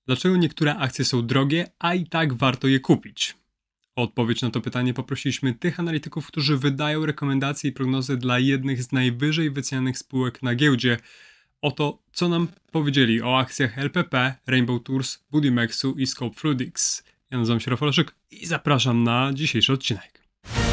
Dlaczego niektóre akcje są drogie, a i tak warto je kupić? O odpowiedź na to pytanie poprosiliśmy tych analityków, którzy wydają rekomendacje i prognozy dla jednych z najwyżej wycenianych spółek na giełdzie. Oto, co nam powiedzieli o akcjach LPP, Rainbow Tours, Budimexu i Scope Fluidics. Ja nazywam się Rafał Leszek i zapraszam na dzisiejszy odcinek.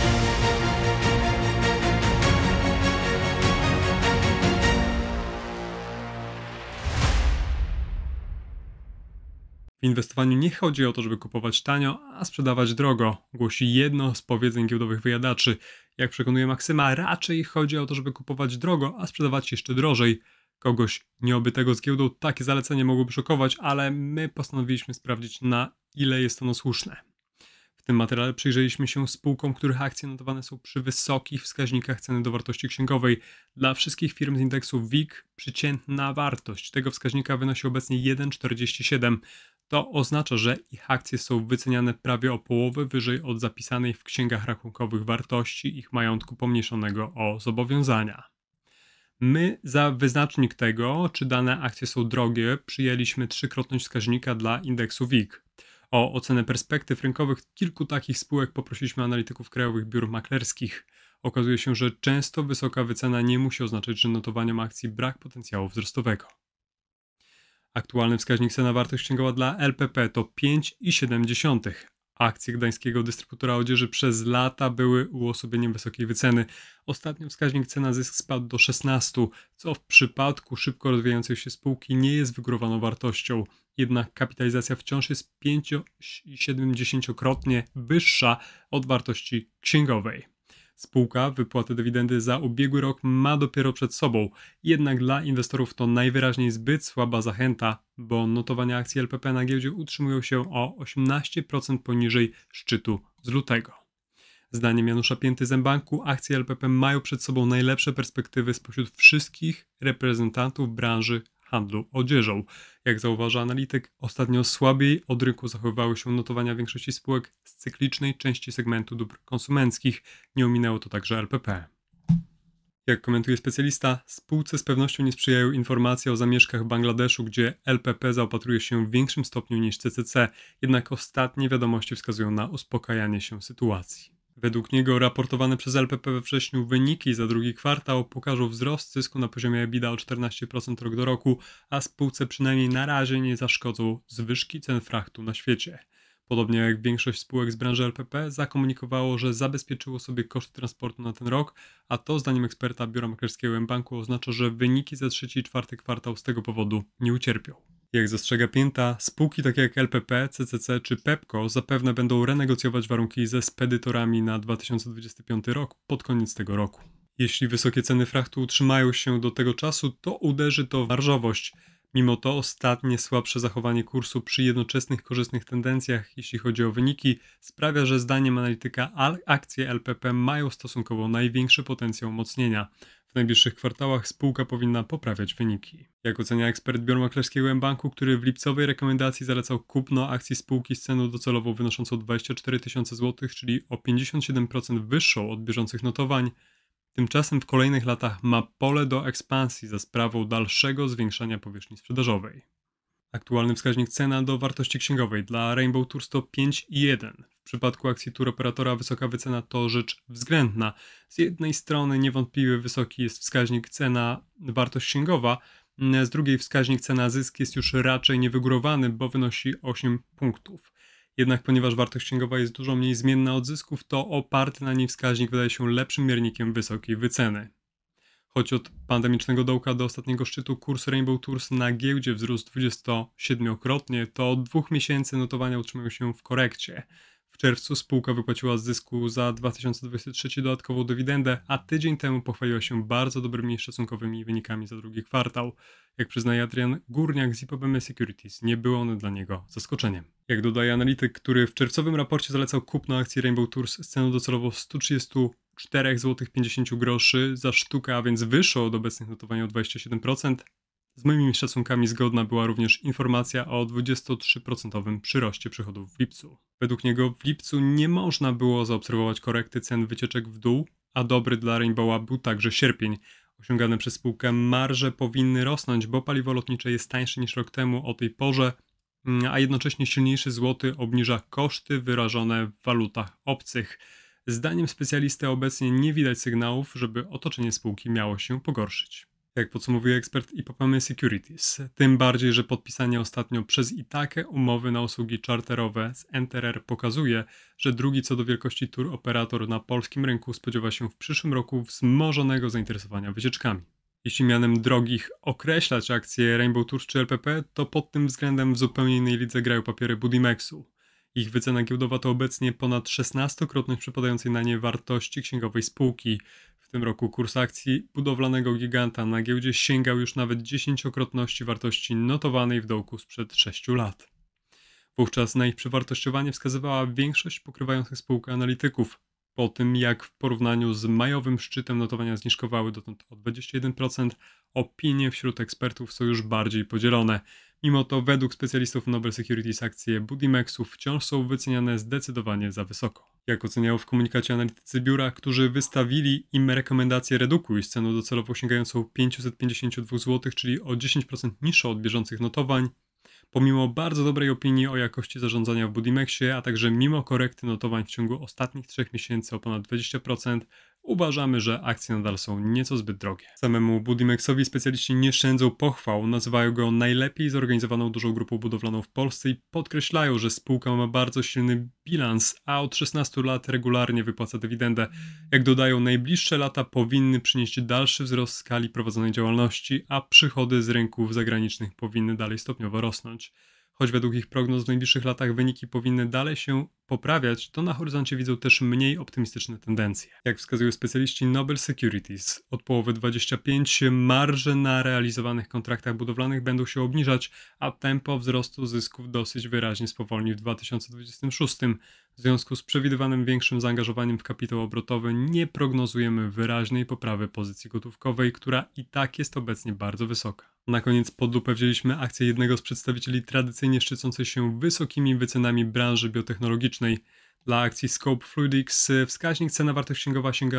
W inwestowaniu nie chodzi o to, żeby kupować tanio, a sprzedawać drogo, głosi jedno z powiedzeń giełdowych wyjadaczy. Jak przekonuje Maksyma, raczej chodzi o to, żeby kupować drogo, a sprzedawać jeszcze drożej. Kogoś nieobytego z giełdą takie zalecenie mogłoby szokować, ale my postanowiliśmy sprawdzić, na ile jest ono słuszne. W tym materiale przyjrzeliśmy się spółkom, których akcje notowane są przy wysokich wskaźnikach ceny do wartości księgowej. Dla wszystkich firm z indeksu WIG przeciętna wartość tego wskaźnika wynosi obecnie 1,47. To oznacza, że ich akcje są wyceniane prawie o połowę wyżej od zapisanej w księgach rachunkowych wartości ich majątku pomniejszonego o zobowiązania. My za wyznacznik tego, czy dane akcje są drogie, przyjęliśmy trzykrotność wskaźnika dla indeksu WIG. O ocenę perspektyw rynkowych kilku takich spółek poprosiliśmy analityków krajowych biur maklerskich. Okazuje się, że często wysoka wycena nie musi oznaczać, że notowaniem akcji brak potencjału wzrostowego. Aktualny wskaźnik cena wartość księgowa dla LPP to 5,7. Akcje gdańskiego dystrybutora odzieży przez lata były uosobieniem wysokiej wyceny. Ostatnio wskaźnik cena zysk spadł do 16, co w przypadku szybko rozwijającej się spółki nie jest wygórowaną wartością. Jednak kapitalizacja wciąż jest 5,7-krotnie wyższa od wartości księgowej. Spółka wypłatę dywidendy za ubiegły rok ma dopiero przed sobą, jednak dla inwestorów to najwyraźniej zbyt słaba zachęta, bo notowania akcji LPP na giełdzie utrzymują się o 18% poniżej szczytu z lutego. Zdaniem Janusza Pięty z mBanku akcje LPP mają przed sobą najlepsze perspektywy spośród wszystkich reprezentantów branży handlu odzieżą. Jak zauważa analityk, ostatnio słabiej od rynku zachowywały się notowania większości spółek z cyklicznej części segmentu dóbr konsumenckich. Nie ominęło to także LPP. Jak komentuje specjalista, spółce z pewnością nie sprzyjają informacje o zamieszkach w Bangladeszu, gdzie LPP zaopatruje się w większym stopniu niż CCC, jednak ostatnie wiadomości wskazują na uspokajanie się sytuacji. Według niego raportowane przez LPP we wrześniu wyniki za drugi kwartał pokażą wzrost zysku na poziomie EBITDA o 14% rok do roku, a spółce przynajmniej na razie nie zaszkodzą zwyżki cen frachtu na świecie. Podobnie jak większość spółek z branży LPP zakomunikowało, że zabezpieczyło sobie koszty transportu na ten rok, a to zdaniem eksperta biura maklerskiego mBanku oznacza, że wyniki za trzeci i czwarty kwartał z tego powodu nie ucierpią. Jak zastrzega Pięta, spółki takie jak LPP, CCC czy Pepco zapewne będą renegocjować warunki ze spedytorami na 2025 rok pod koniec tego roku. Jeśli wysokie ceny frachtu utrzymają się do tego czasu, to uderzy to w marżowość. Mimo to ostatnie słabsze zachowanie kursu przy jednoczesnych korzystnych tendencjach, jeśli chodzi o wyniki, sprawia, że zdaniem analityka akcje LPP mają stosunkowo największy potencjał umocnienia. W najbliższych kwartałach spółka powinna poprawiać wyniki. Jak ocenia ekspert biura maklerskiego mBanku, który w lipcowej rekomendacji zalecał kupno akcji spółki z ceną docelową wynoszącą 24 tysiące złotych, czyli o 57% wyższą od bieżących notowań, tymczasem w kolejnych latach ma pole do ekspansji za sprawą dalszego zwiększania powierzchni sprzedażowej. Aktualny wskaźnik cena do wartości księgowej dla Rainbow Tours to 5,1. W przypadku akcji turoperatora wysoka wycena to rzecz względna. Z jednej strony niewątpliwie wysoki jest wskaźnik cena wartość księgowa, z drugiej wskaźnik cena zysk jest już raczej niewygórowany, bo wynosi 8 punktów. Jednak ponieważ wartość księgowa jest dużo mniej zmienna od zysków, to oparty na niej wskaźnik wydaje się lepszym miernikiem wysokiej wyceny. Choć od pandemicznego dołka do ostatniego szczytu kurs Rainbow Tours na giełdzie wzrósł 27-krotnie, to od 2 miesięcy notowania utrzymują się w korekcie. W czerwcu spółka wypłaciła z zysku za 2023 dodatkową dywidendę, a tydzień temu pochwaliła się bardzo dobrymi szacunkowymi wynikami za drugi kwartał. Jak przyznaje Adrian Górniak z IPOBM Securities, nie były one dla niego zaskoczeniem. Jak dodaje analityk, który w czerwcowym raporcie zalecał kupno akcji Rainbow Tours z ceną docelową 134,50 zł za sztukę, a więc wyższą od obecnych notowań o 27%, z moimi szacunkami zgodna była również informacja o 23% przyroście przychodów w lipcu. Według niego w lipcu nie można było zaobserwować korekty cen wycieczek w dół, a dobry dla Rainbowa był także sierpień. Osiągane przez spółkę marże powinny rosnąć, bo paliwo lotnicze jest tańsze niż rok temu o tej porze, a jednocześnie silniejszy złoty obniża koszty wyrażone w walutach obcych. Zdaniem specjalisty obecnie nie widać sygnałów, żeby otoczenie spółki miało się pogorszyć. Jak podsumowuje ekspert IPOPEMY Securities, tym bardziej, że podpisanie ostatnio przez Itakę umowy na usługi czarterowe z NTR pokazuje, że drugi co do wielkości tour operator na polskim rynku spodziewa się w przyszłym roku wzmożonego zainteresowania wycieczkami. Jeśli mianem drogich określać akcje Rainbow Tours czy LPP, to pod tym względem w zupełnie innej lidze grają papiery Budimexu. Ich wycena giełdowa to obecnie ponad 16-krotność przypadającej na nie wartości księgowej spółki. W tym roku kurs akcji budowlanego giganta na giełdzie sięgał już nawet 10-krotności wartości notowanej w dołku sprzed 6 lat. Wówczas na ich przewartościowanie wskazywała większość pokrywających spółkę analityków. Po tym jak w porównaniu z majowym szczytem notowania zniżkowały dotąd o 21%, opinie wśród ekspertów są już bardziej podzielone. Mimo to według specjalistów Nobel Securities akcje Budimexu wciąż są wyceniane zdecydowanie za wysoko. Jak oceniają w komunikacie analitycy biura, którzy wystawili im rekomendację redukuj z ceną docelową sięgającą 552 zł, czyli o 10% niższą od bieżących notowań, pomimo bardzo dobrej opinii o jakości zarządzania w Budimexie, a także mimo korekty notowań w ciągu ostatnich 3 miesięcy o ponad 20%, uważamy, że akcje nadal są nieco zbyt drogie. Samemu Budimexowi specjaliści nie szczędzą pochwał, nazywają go najlepiej zorganizowaną dużą grupą budowlaną w Polsce i podkreślają, że spółka ma bardzo silny bilans, a od 16 lat regularnie wypłaca dywidendę. Jak dodają, najbliższe lata powinny przynieść dalszy wzrost skali prowadzonej działalności, a przychody z rynków zagranicznych powinny dalej stopniowo rosnąć. Choć według ich prognoz w najbliższych latach wyniki powinny dalej się poprawiać, to na horyzoncie widzą też mniej optymistyczne tendencje. Jak wskazują specjaliści Nobel Securities, od połowy 2025 marże na realizowanych kontraktach budowlanych będą się obniżać, a tempo wzrostu zysków dosyć wyraźnie spowolni w 2026. W związku z przewidywanym większym zaangażowaniem w kapitał obrotowy nie prognozujemy wyraźnej poprawy pozycji gotówkowej, która i tak jest obecnie bardzo wysoka. Na koniec pod lupę wzięliśmy akcję jednego z przedstawicieli tradycyjnie szczycącej się wysokimi wycenami branży biotechnologicznej. Dla akcji Scope Fluidics wskaźnik cena wartość księgowa sięga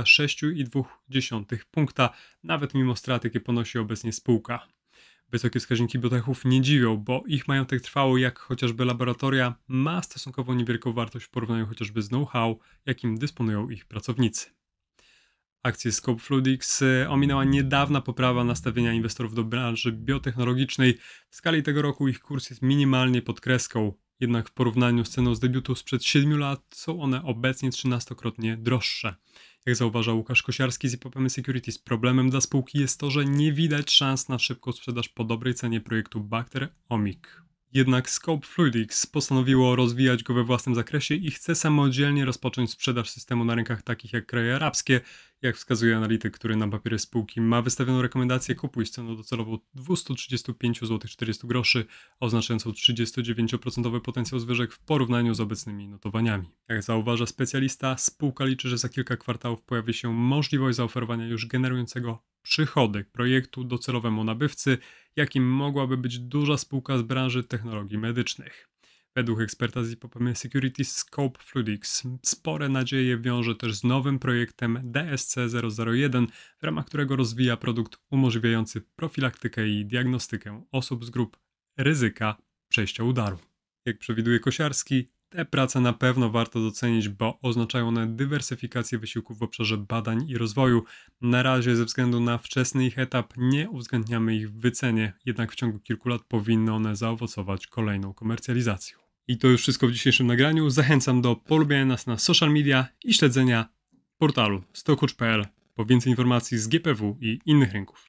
6,2 punkta, nawet mimo strat, jakie ponosi obecnie spółka. Wysokie wskaźniki biotechów nie dziwią, bo ich majątek trwały, jak chociażby laboratoria, ma stosunkowo niewielką wartość w porównaniu chociażby z know-how, jakim dysponują ich pracownicy. Akcje Scope Fluidics ominęła niedawna poprawa nastawienia inwestorów do branży biotechnologicznej. W skali tego roku ich kurs jest minimalnie pod kreską, jednak w porównaniu z ceną z debiutu sprzed 7 lat są one obecnie 13-krotnie droższe. Jak zauważa Łukasz Kosiarski z IPOPEMY Securities, problemem dla spółki jest to, że nie widać szans na szybką sprzedaż po dobrej cenie projektu Bacter Omic. Jednak Scope Fluidics postanowiło rozwijać go we własnym zakresie i chce samodzielnie rozpocząć sprzedaż systemu na rynkach takich jak kraje arabskie. Jak wskazuje analityk, który na papierze spółki ma wystawioną rekomendację kupuj z ceną docelową 235,40 zł, oznaczającą 39% potencjał zwyżek w porównaniu z obecnymi notowaniami. Jak zauważa specjalista, spółka liczy, że za kilka kwartałów pojawi się możliwość zaoferowania już generującego przychody projektu docelowemu nabywcy, jakim mogłaby być duża spółka z branży technologii medycznych. Według eksperta z IPOPEMY Securities Scope Fluidics spore nadzieje wiąże też z nowym projektem DSC-001, w ramach którego rozwija produkt umożliwiający profilaktykę i diagnostykę osób z grup ryzyka przejścia udaru. Jak przewiduje Kosiarski, te prace na pewno warto docenić, bo oznaczają one dywersyfikację wysiłków w obszarze badań i rozwoju. Na razie ze względu na wczesny ich etap nie uwzględniamy ich w wycenie, jednak w ciągu kilku lat powinny one zaowocować kolejną komercjalizacją. I to już wszystko w dzisiejszym nagraniu. Zachęcam do polubienia nas na social media i śledzenia portalu stockcoach.pl po więcej informacji z GPW i innych rynków.